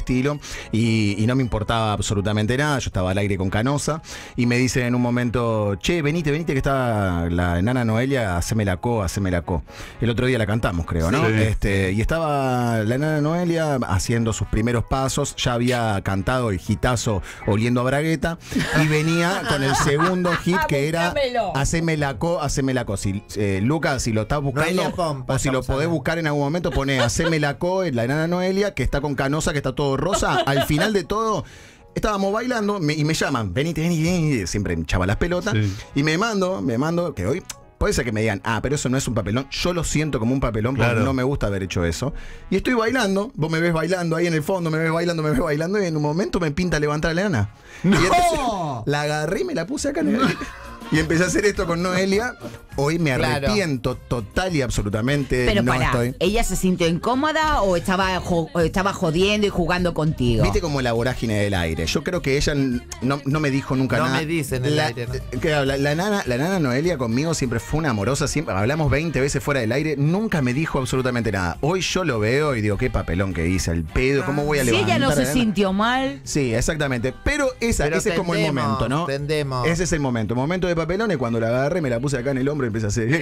estilo, y no me importaba absolutamente nada. Yo estaba al aire con Canosa y me dice en un momento, che, venite que está la enana Noelia, haceme la co. El otro día la cantamos, creo, ¿no? Sí. Y estaba la enana Noelia haciendo sus primeros pasos, ya había cantado el hitazo Oliendo a Bragueta y venía con el segundo hit que era Haceme la co. Si, Lucas, si lo estás buscando o si lo podés buscar en algún momento, pone Haceme la co, la enana Noelia, que está con Canosa, que está todo rosa. Al final de todo estábamos bailando y me llaman, venite, siempre me echaba las pelotas, y me mando, que hoy puede ser que me digan, pero eso no es un papelón. Yo lo siento como un papelón porque no me gusta haber hecho eso. Y estoy bailando, vos me ves bailando ahí en el fondo, me ves bailando, y en un momento me pinta levantar a la enana. ¡No! Y entonces la agarré y me la puse acá en el... Y empecé a hacer esto con Noelia. Hoy me arrepiento total y absolutamente. Pero no pará, estoy. ¿ella se sintió incómoda o estaba jodiendo y jugando contigo? Viste como la vorágine del aire. Yo creo que ella no me dijo nunca nada. No me dice en el aire, ¿no? La nana Noelia conmigo siempre fue una amorosa. Siempre, hablamos 20 veces fuera del aire. Nunca me dijo absolutamente nada. Hoy yo lo veo y digo, qué papelón que hice, el pedo, ¿cómo voy a Si levantar? ella no se sintió mal. Sí, exactamente. Pero ese es como el momento, ¿no? Ese es el momento. El momento de papelones, cuando la agarré, me la puse acá en el hombro y empecé a hacer.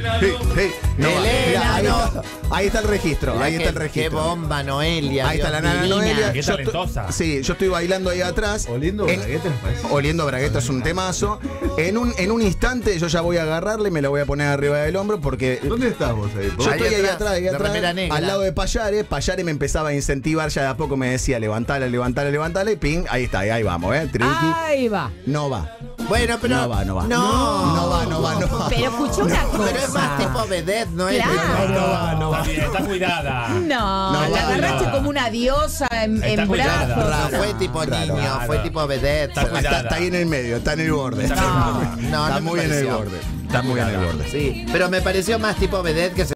Ahí está el registro. Qué bomba, Noelia. Ahí está la nana Noelia. Qué talentosa. Sí, yo estoy bailando ahí atrás. Oliendo Bragueta, me parece. Oliendo Bragueta es un temazo. En un instante yo ya voy a agarrarle y me la voy a poner arriba del hombro porque. ¿Dónde estás vos ahí? Yo estoy ahí atrás, negra. al lado de Payare. Payare me empezaba a incentivar, ya de a poco me decía, levantala, ping, ahí está, ahí vamos, Triqui. Ahí va. No va. Bueno, pero. No va. No va. Pero escuchó una cosa. Pero es más tipo vedette, ¿no es? Claro. No va. Está bien, está cuidada. No, la va, agarraste no. como una diosa en Está cuidada. brazos. No fue tipo niño, Raro. fue tipo vedette. Está ahí en el medio, está en el borde. No Está me muy en el pareció. borde. Está muy en el borde. Sí, pero me pareció más tipo vedette que